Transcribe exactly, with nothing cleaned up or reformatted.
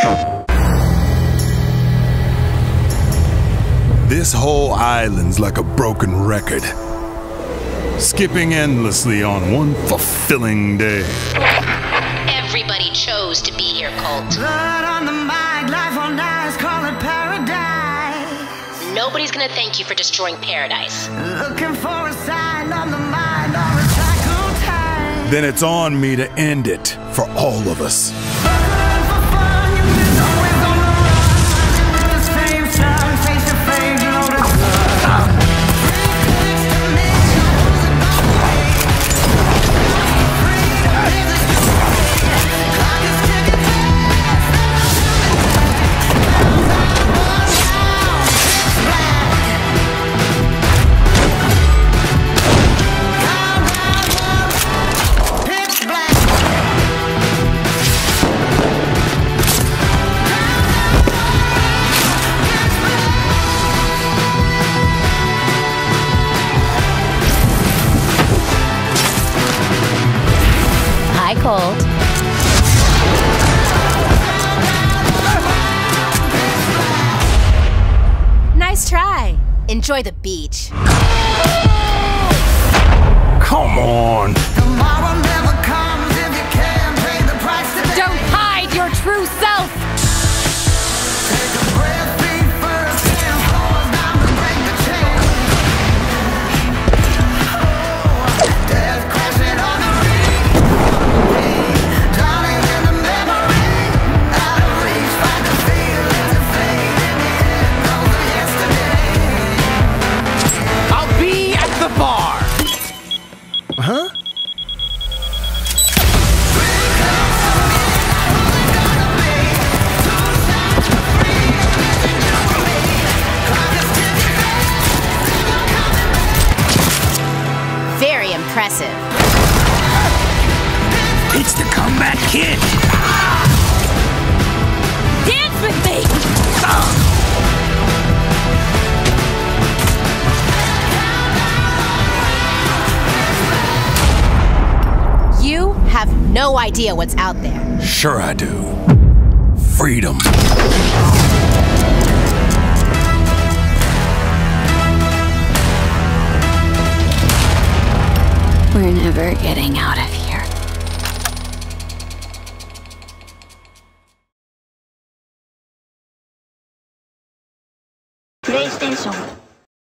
This whole island's like a broken record, skipping endlessly on one fulfilling day. Everybody chose to be here, Colt. Blood on the mind, life on ice, call it paradise. Nobody's gonna thank you for destroying paradise. Looking for a sign on the mind, or a cycle time. Then it's on me to end it for all of us. Cold. Nice try. Enjoy the beach. Come on. Tomorrow never comes if you can't pay the price today. Don't hide your true self. Take a breath, feet first, and floors down to break the chain. Oh, death crashing on the bar. Huh? Very impressive. It's the comeback kid. Dance with me. You have no idea what's out there. Sure I do. Freedom. We're never getting out of here.